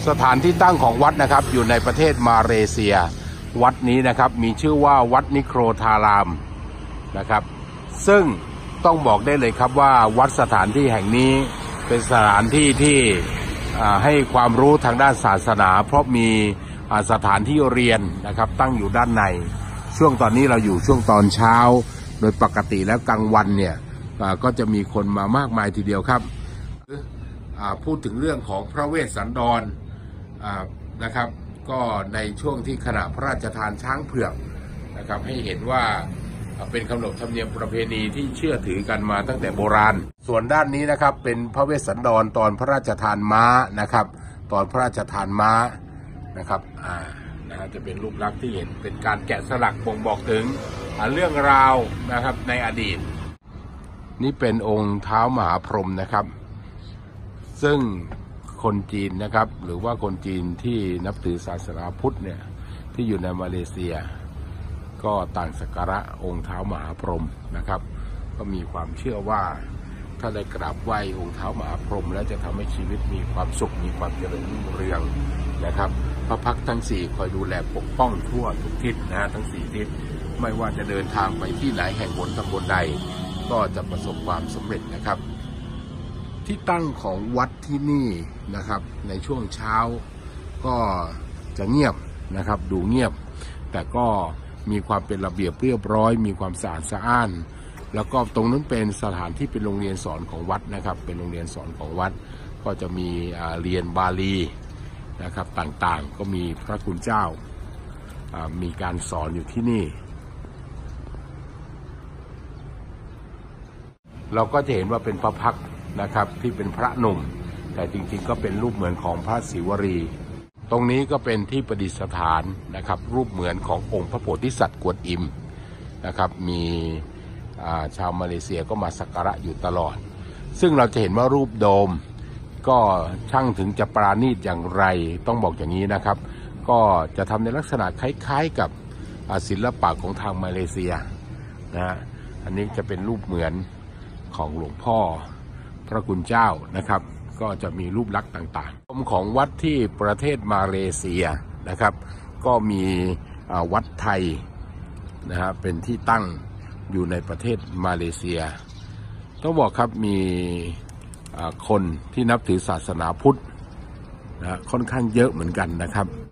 สถานที่ตั้งของวัดนะครับอยู่ในประเทศมาเลเซียวัดนี้นะครับมีชื่อว่าวัดนิโครธารามนะครับซึ่งต้องบอกได้เลยครับว่าวัดสถานที่แห่งนี้เป็นสถานที่ที่ให้ความรู้ทางด้านศาสนาเพราะมีสถานที่เรียนนะครับตั้งอยู่ด้านในช่วงตอนนี้เราอยู่ช่วงตอนเช้าโดยปกติแล้วกลางวันเนี่ยก็จะมีคนมามากมายทีเดียวครับพูดถึงเรื่องของพระเวสสันดรนะครับก็ในช่วงที่ขณะพระราชทานช้างเผือกนะครับให้เห็นว่าเป็นขนบธรรมเนียมประเพณีที่เชื่อถือกันมาตั้งแต่โบราณส่วนด้านนี้นะครับเป็นพระเวสสันดรตอนพระราชทานม้านะครับตอนพระราชทานม้านะครับจะเป็นรูปลักษณ์ที่เห็นเป็นการแกะสลักบ่งบอกถึงเรื่องราวนะครับในอดีตนี่เป็นองค์เท้ามหาพรหมนะครับซึ่งคนจีนนะครับหรือว่าคนจีนที่นับถือศาสนาพุทธเนี่ยที่อยู่ในมาเลเซียก็ต่างสักการะองค์เท้ามหาพรหมนะครับก็มีความเชื่อว่าถ้าได้กราบไหว้องค์เท้ามหาพรหมแล้วจะทำให้ชีวิตมีความสุขมีความเจริญรุ่งเรืองนะครับพระพักตร์ทั้ง4คอยดูแลปกป้องทั่วทุกทิศนะทั้ง4ทิศไม่ว่าจะเดินทางไปที่ไหนแห่งหนตำบลใดก็จะประสบความสำเร็จนะครับที่ตั้งของวัดที่นี่นะครับในช่วงเช้าก็จะเงียบนะครับดูเงียบแต่ก็มีความเป็นระเบียบเรียบร้อยมีความสะอาดสะอ้านแล้วก็ตรงนั้นเป็นสถานที่เป็นโรงเรียนสอนของวัดนะครับเป็นโรงเรียนสอนของวัดก็จะมีเรียนบาลีนะครับต่างๆก็มีพระคุณเจ้ามีการสอนอยู่ที่นี่เราก็จะเห็นว่าเป็นพระพักตร์นะครับที่เป็นพระหนุ่มแต่จริงๆก็เป็นรูปเหมือนของพระศิวรีตรงนี้ก็เป็นที่ประดิษฐานนะครับรูปเหมือนขององค์พระโพธิสัตว์กวนอิมนะครับมีชาวมาเลเซียก็มาสักการะอยู่ตลอดซึ่งเราจะเห็นว่ารูปโดมก็ช่างถึงจะปราณีตอย่างไรต้องบอกอย่างนี้นะครับก็จะทำในลักษณะคล้ายๆกับศิลปะของทางมาเลเซียนะอันนี้จะเป็นรูปเหมือนของหลวงพ่อพระคุณเจ้านะครับก็จะมีรูปลักษณ์ต่างๆของวัดที่ประเทศมาเลเซียนะครับก็มีวัดไทยนะฮะเป็นที่ตั้งอยู่ในประเทศมาเลเซียต้องบอกครับมีคนที่นับถือศาสนาพุทธนะค่อนข้างเยอะเหมือนกันนะครับ